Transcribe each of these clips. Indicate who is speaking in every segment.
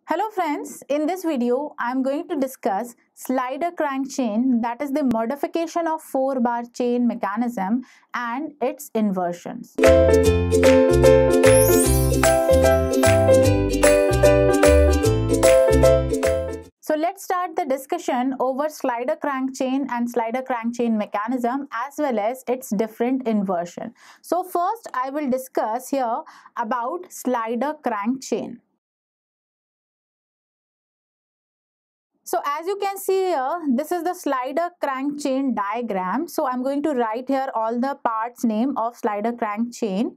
Speaker 1: Hello friends, in this video I am going to discuss slider crank chain, that is the modification of 4-bar chain mechanism and its inversions. So let's start the discussion over slider crank chain and slider crank chain mechanism as well as its different inversion. So first I will discuss here about slider crank chain. So as you can see here, this is the slider crank chain diagram. So I'm going to write here all the parts name of slider crank chain.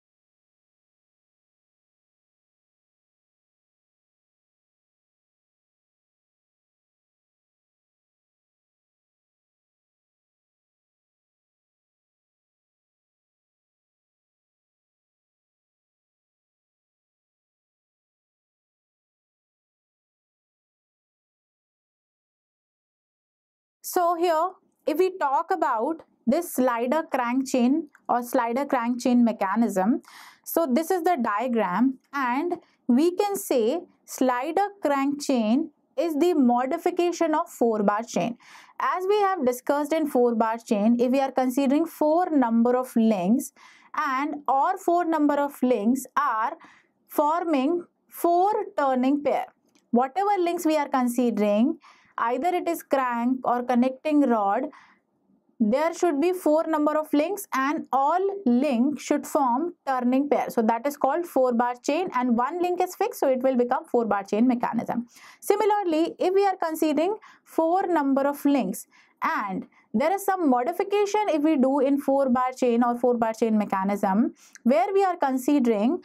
Speaker 1: So here, if we talk about this slider crank chain or slider crank chain mechanism, so this is the diagram and we can say slider crank chain is the modification of 4-bar chain. As we have discussed in 4-bar chain, if we are considering 4 number of links and or 4 number of links are forming 4 turning pair. Whatever links we are considering, either it is crank or connecting rod, there should be 4 number of links and all links should form turning pair. So that is called 4-bar chain, and one link is fixed, so it will become 4-bar chain mechanism. Similarly, if we are considering 4 number of links and there is some modification if we do in 4-bar chain or 4-bar chain mechanism where we are considering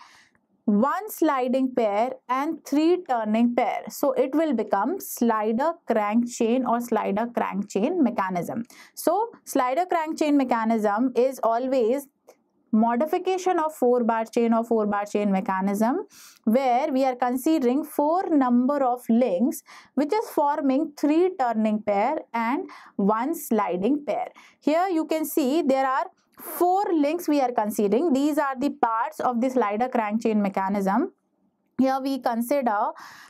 Speaker 1: 1 sliding pair and 3 turning pair, so it will become slider crank chain or slider crank chain mechanism. So slider crank chain mechanism is always modification of 4-bar chain or 4-bar chain mechanism where we are considering 4 number of links which is forming 3 turning pair and 1 sliding pair. Here you can see there are 4 links we are considering. These are the parts of the slider crank chain mechanism. Here we consider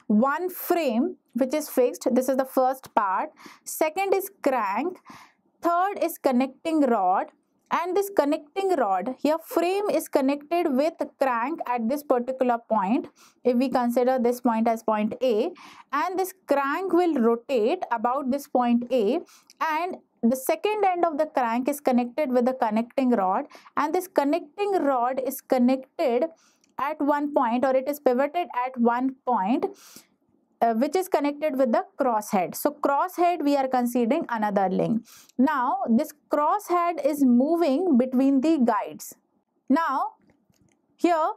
Speaker 1: 1 frame which is fixed. This is the first part. Second is crank. Third is connecting rod. And this connecting rod, here frame is connected with crank at this particular point. If we consider this point as point A, and this crank will rotate about this point A, and the second end of the crank is connected with the connecting rod, and this connecting rod is connected at one point, or it is pivoted at one point, which is connected with the crosshead. So crosshead we are considering another link. Now this crosshead is moving between the guides. Now here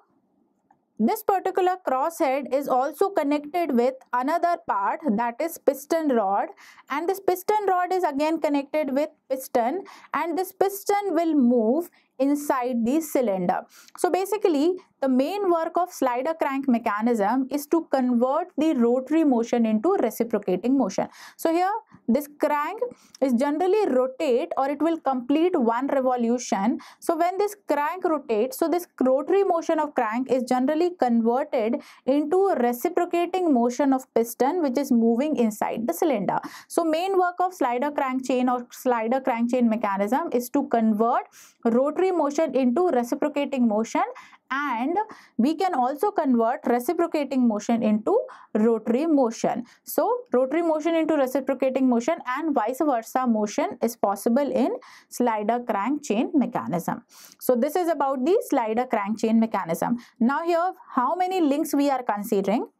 Speaker 1: this particular crosshead is also connected with another part, that is piston rod, and this piston rod is again connected with piston, and this piston will move inside the cylinder. So basically the main work of slider crank mechanism is to convert the rotary motion into reciprocating motion. So here this crank is generally rotate, or it will complete 1 revolution. So when this crank rotates, so this rotary motion of crank is generally converted into reciprocating motion of piston which is moving inside the cylinder. So main work of slider crank chain or slider crank chain mechanism is to convert rotary motion into reciprocating motion, and we can also convert reciprocating motion into rotary motion. So rotary motion into reciprocating motion and vice versa motion is possible in slider crank chain mechanism. So this is about the slider crank chain mechanism. Now here how many links we are considering?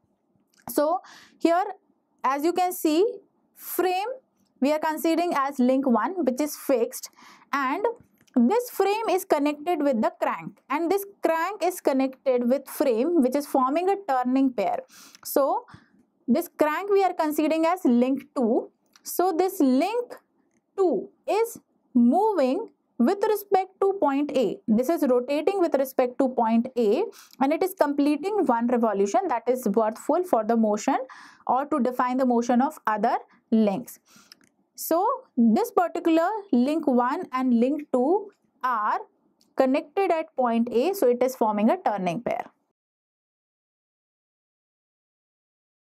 Speaker 1: So here as you can see, frame we are considering as link 1 which is fixed, and this frame is connected with the crank, and this crank is connected with frame which is forming a turning pair. So this crank we are considering as link 2. So this link 2 is moving with respect to point A. This is rotating with respect to point A, and it is completing 1 revolution, that is worthful for the motion or to define the motion of other links. So this particular link 1 and link 2 are connected at point A, so it is forming a turning pair.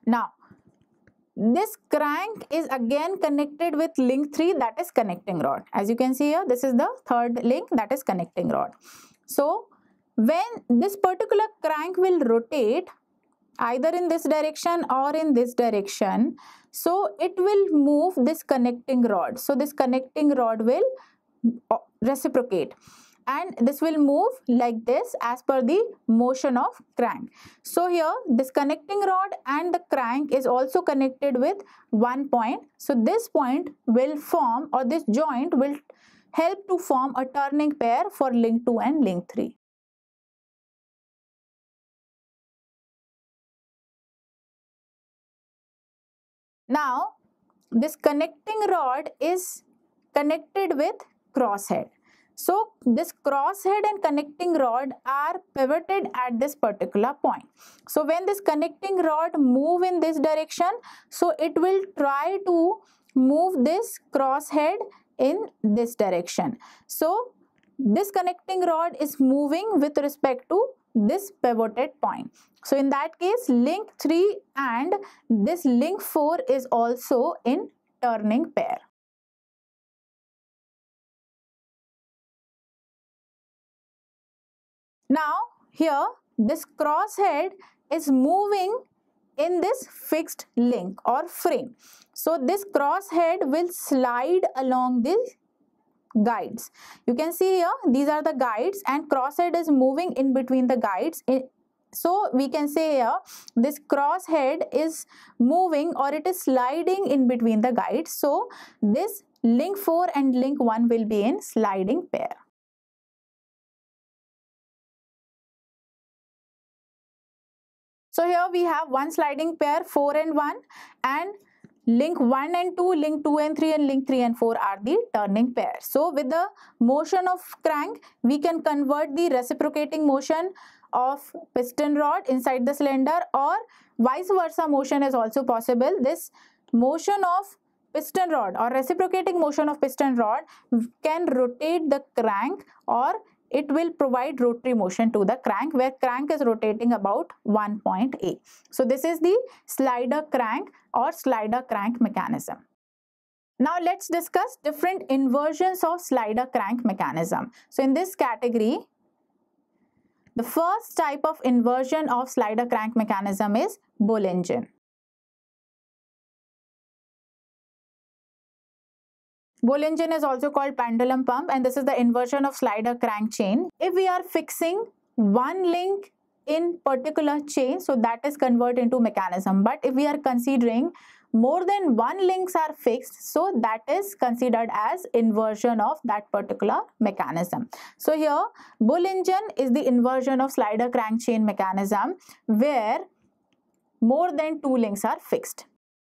Speaker 1: Now, this crank is again connected with link 3, that is connecting rod. As you can see here, this is the third link, that is connecting rod. So when this particular crank will rotate either in this direction or in this direction, so it will move this connecting rod. So this connecting rod will reciprocate, and this will move like this as per the motion of crank. So here this connecting rod and the crank is also connected with one point. So this point will form, or this joint will help to form a turning pair for link 2 and link 3. Now this connecting rod is connected with crosshead. So this crosshead and connecting rod are pivoted at this particular point. So when this connecting rod move in this direction, so it will try to move this crosshead in this direction. So this connecting rod is moving with respect to this pivoted point. So in that case, link 3 and this link 4 is also in turning pair. Now here this crosshead is moving in this fixed link or frame. So this crosshead will slide along these guides. You can see here, these are the guides and crosshead is moving in between the guides. So we can say here, this crosshead is moving, or it is sliding in between the guides. So this link 4 and link 1 will be in sliding pair. So here we have one sliding pair, 4 and 1, and link 1 and 2, link 2 and 3, and link 3 and 4 are the turning pair. So with the motion of crank, we can convert the reciprocating motion of piston rod inside the cylinder, or vice versa motion is also possible. This motion of piston rod or reciprocating motion of piston rod can rotate the crank, or it will provide rotary motion to the crank, where crank is rotating about one point A. So this is the slider crank or slider crank mechanism. Now let's discuss different inversions of slider crank mechanism. So in this category, the first type of inversion of slider crank mechanism is bull engine. Bull engine is also called pendulum pump, and this is the inversion of slider crank chain. If we are fixing one link in particular chain, so that is converted into mechanism. But if we are considering more than one links are fixed, so that is considered as inversion of that particular mechanism. So here bull engine is the inversion of slider crank chain mechanism where more than two links are fixed.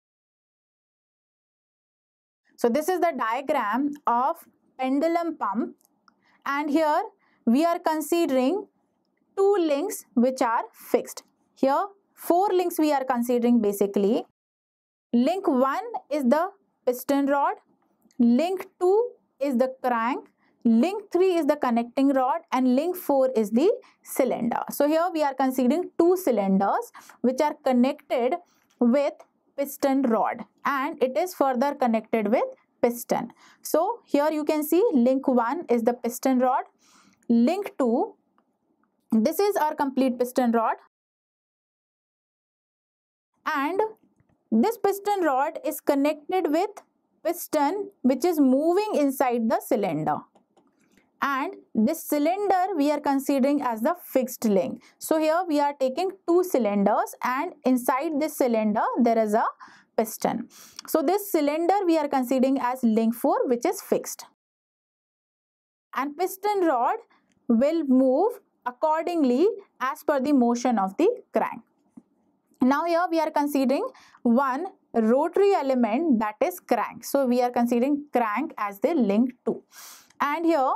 Speaker 1: So this is the diagram of pendulum pump, and here we are considering two links which are fixed. Here 4 links we are considering basically. Link 1 is the piston rod, link 2 is the crank, link 3 is the connecting rod, and link 4 is the cylinder. So here we are considering 2 cylinders which are connected with piston rod, and it is further connected with piston. So here you can see link 1 is the piston rod, link 2, this is our complete piston rod, and this piston rod is connected with piston which is moving inside the cylinder, and this cylinder we are considering as the fixed link. So here we are taking 2 cylinders, and inside this cylinder there is a piston. So this cylinder we are considering as link 4 which is fixed, and piston rod will move accordingly as per the motion of the crank. Now here we are considering one rotary element, that is crank. So we are considering crank as the link 2, and here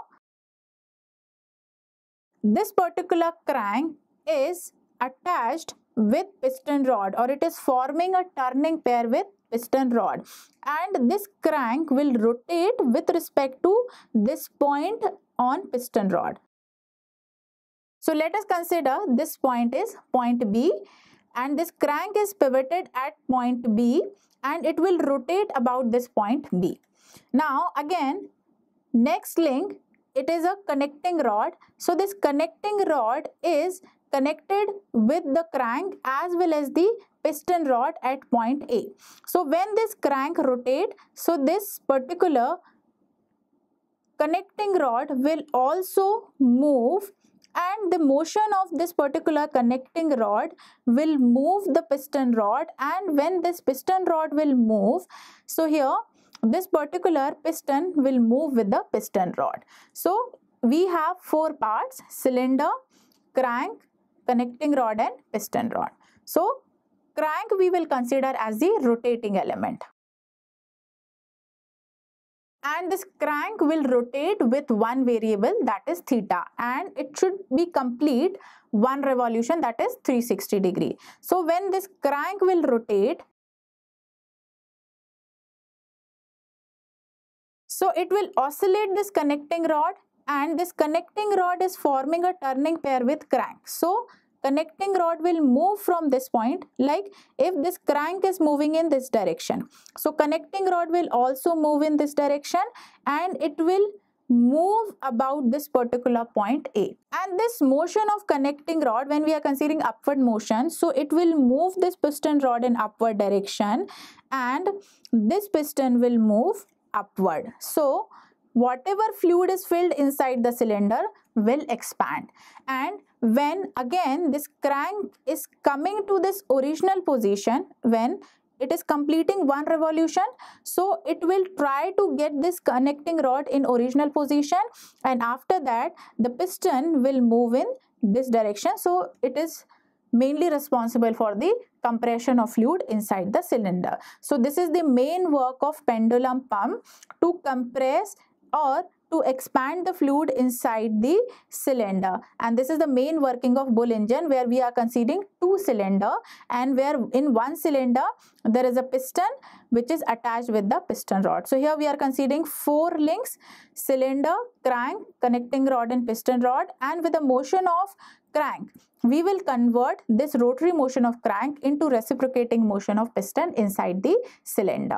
Speaker 1: this particular crank is attached with piston rod, or it is forming a turning pair with piston rod, and this crank will rotate with respect to this point on piston rod. So let us consider this point is point B, and this crank is pivoted at point B and it will rotate about this point B. Now again, next link, it is a connecting rod. So this connecting rod is connected with the crank as well as the piston rod at point A. So when this crank rotates, so this particular connecting rod will also move, and the motion of this particular connecting rod will move the piston rod, and when this piston rod will move, so here this particular piston will move with the piston rod. So we have four parts: cylinder, crank, connecting rod and piston rod. So crank we will consider as the rotating element. And this crank will rotate with one variable, that is theta, and it should be complete one revolution, that is 360 degree. So when this crank will rotate, so it will oscillate this connecting rod, and this connecting rod is forming a turning pair with crank. So connecting rod will move from this point, like if this crank is moving in this direction, so connecting rod will also move in this direction and it will move about this particular point A. And this motion of connecting rod, when we are considering upward motion, so it will move this piston rod in upward direction and this piston will move upward. So whatever fluid is filled inside the cylinder will expand, and when again this crank is coming to this original position, when it is completing one revolution, so it will try to get this connecting rod in original position, and after that the piston will move in this direction. So it is mainly responsible for the compression of fluid inside the cylinder. So this is the main work of pendulum pump, to compress or to expand the fluid inside the cylinder. And this is the main working of bull engine, where we are considering two cylinder, and where in one cylinder there is a piston which is attached with the piston rod. So here we are considering four links: cylinder, crank, connecting rod and piston rod. And with the motion of crank, we will convert this rotary motion of crank into reciprocating motion of piston inside the cylinder.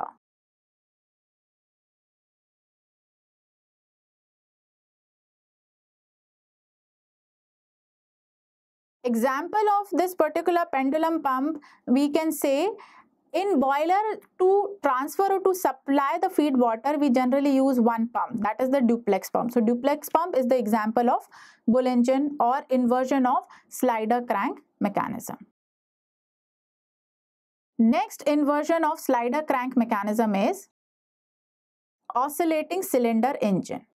Speaker 1: Example of this particular pendulum pump, we can say, in boiler, to transfer or to supply the feed water, we generally use one pump, that is the duplex pump. So duplex pump is the example of bull engine or inversion of slider crank mechanism. Next inversion of slider crank mechanism is oscillating cylinder engine.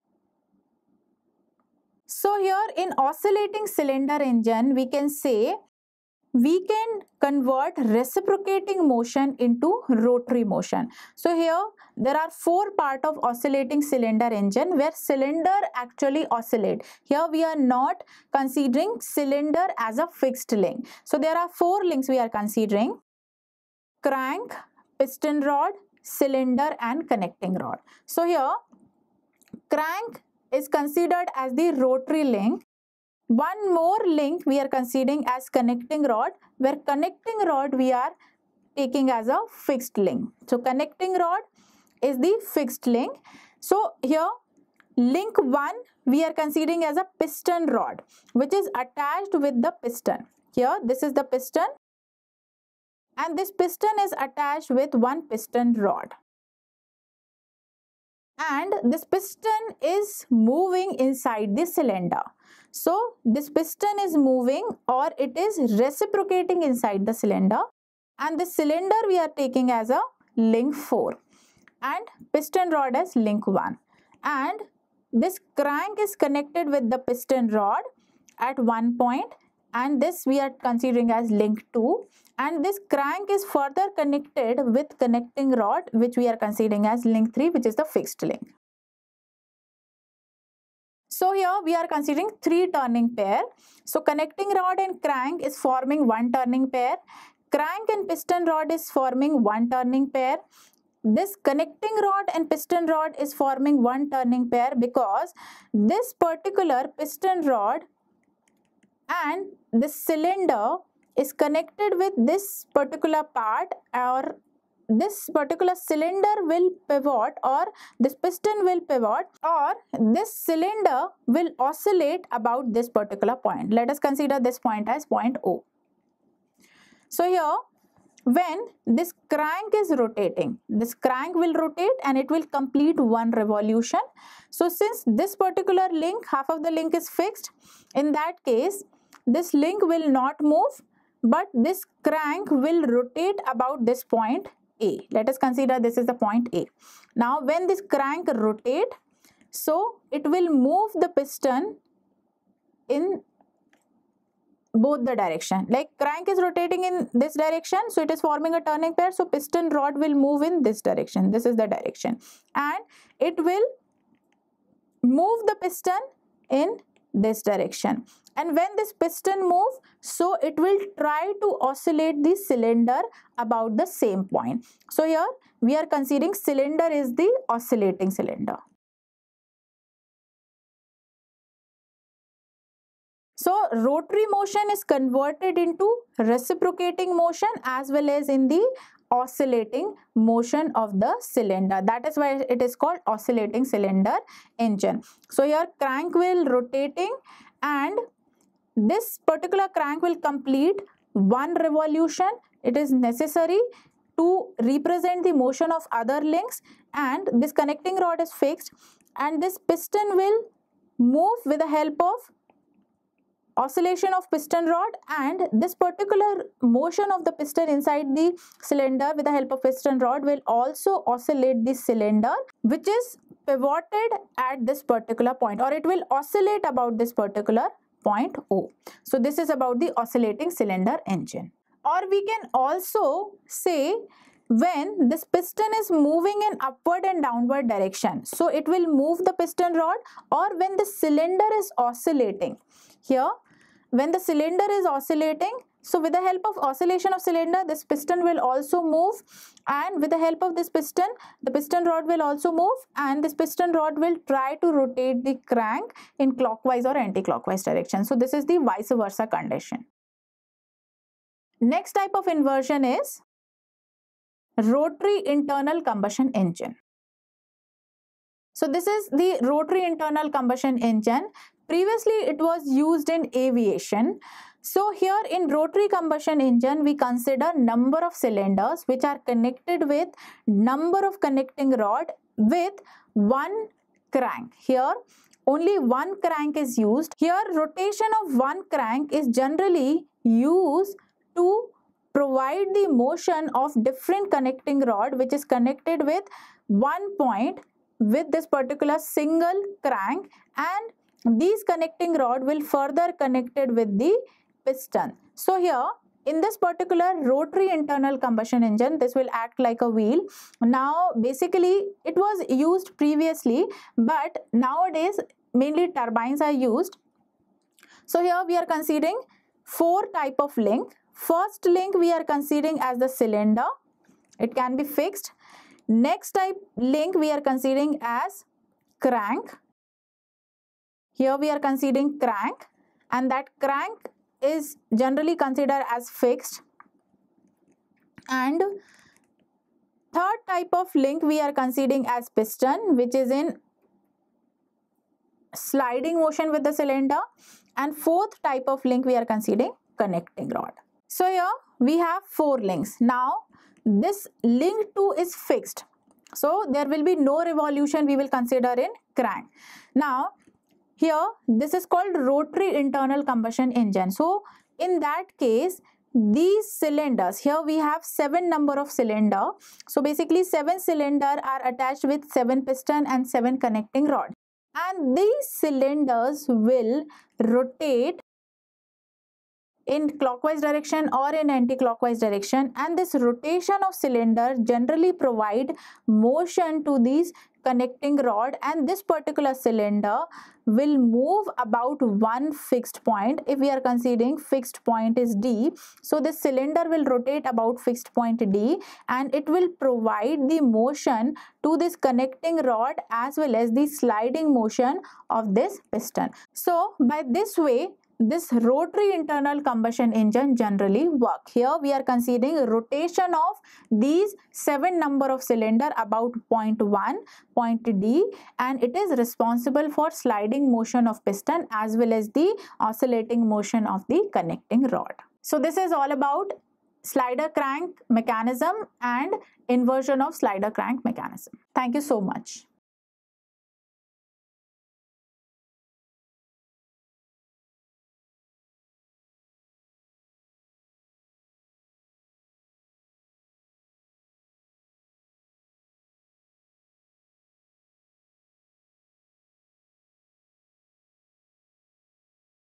Speaker 1: So here in oscillating cylinder engine, we can say we can convert reciprocating motion into rotary motion. So here there are four parts of oscillating cylinder engine, where cylinder actually oscillate. Here we are not considering cylinder as a fixed link. So there are four links we are considering: crank, piston rod, cylinder and connecting rod. So here crank is considered as the rotary link. One more link we are considering as connecting rod, where connecting rod we are taking as a fixed link. So connecting rod is the fixed link. So here link 1 we are considering as a piston rod, which is attached with the piston. Here this is the piston, and this piston is attached with one piston rod. And this piston is moving inside the cylinder. So this piston is moving, or it is reciprocating inside the cylinder, and the cylinder we are taking as a link 4 and piston rod as link 1, and this crank is connected with the piston rod at one point, and this we are considering as link 2, and this crank is further connected with connecting rod, which we are considering as link 3, which is the fixed link. So here we are considering three turning pair. So connecting rod and crank is forming one turning pair. Crank and piston rod is forming one turning pair. This connecting rod and piston rod is forming one turning pair because this particular piston rod and this cylinder is connected with this particular part, or this particular cylinder will pivot, or this piston will pivot, or this cylinder will oscillate about this particular point. Let us consider this point as point O. So here, when this crank is rotating, this crank will rotate and it will complete one revolution. So since this particular link, half of the link is fixed, in that case this link will not move, but this crank will rotate about this point A. Let us consider this is the point A. Now when this crank rotate, so it will move the piston in both the direction. Like crank is rotating in this direction, so it is forming a turning pair, so piston rod will move in this direction. This is the direction, and it will move the piston in this direction. And when this piston move, so it will try to oscillate the cylinder about the same point. So here we are considering cylinder is the oscillating cylinder. So rotary motion is converted into reciprocating motion as well as in the oscillating motion of the cylinder. That is why it is called oscillating cylinder engine. So here crank will rotating, and this particular crank will complete one revolution. It is necessary to represent the motion of other links, and this connecting rod is fixed, and this piston will move with the help of oscillation of piston rod, and this particular motion of the piston inside the cylinder with the help of piston rod will also oscillate the cylinder, which is pivoted at this particular point, or it will oscillate about this particular point O. So this is about the oscillating cylinder engine. Or we can also say when this piston is moving in upward and downward direction, so it will move the piston rod, or when the cylinder is oscillating. Here, when the cylinder is oscillating, so with the help of oscillation of cylinder, this piston will also move, and with the help of this piston, the piston rod will also move, and this piston rod will try to rotate the crank in clockwise or anti-clockwise direction. So this is the vice versa condition. Next type of inversion is rotary internal combustion engine. So this is the rotary internal combustion engine. Previously it was used in aviation. So here in rotary combustion engine, we consider number of cylinders which are connected with number of connecting rod with one crank. Here only one crank is used. Here rotation of one crank is generally used to provide the motion of different connecting rod which is connected with one point with this particular single crank, and these connecting rod will further connected with the piston. So here in this particular rotary internal combustion engine, this will act like a wheel. Now basically it was used previously, but nowadays mainly turbines are used. So here we are considering four type of link. First link we are considering as the cylinder. It can be fixed. Next type link we are considering as crank. Here we are considering crank, and that crank is generally considered as fixed. And third type of link we are considering as piston, which is in sliding motion with the cylinder. And fourth type of link we are considering connecting rod. So here we have four links. Now this link 2 is fixed, so there will be no revolution we will consider in crank. Now here this is called rotary internal combustion engine. So in that case, these cylinders, here we have 7 number of cylinder. So basically 7 cylinder are attached with 7 piston and 7 connecting rod, and these cylinders will rotate in clockwise direction or in anti-clockwise direction, and this rotation of cylinder generally provide motion to these connecting rod, and this particular cylinder will move about one fixed point. If we are considering fixed point is D, so this cylinder will rotate about fixed point D, and it will provide the motion to this connecting rod as well as the sliding motion of this piston. So by this way this rotary internal combustion engine generally work. Here we are considering rotation of these 7 number of cylinder about point 1, point D, and it is responsible for sliding motion of piston as well as the oscillating motion of the connecting rod. So this is all about slider crank mechanism and inversion of slider crank mechanism. Thank you so much.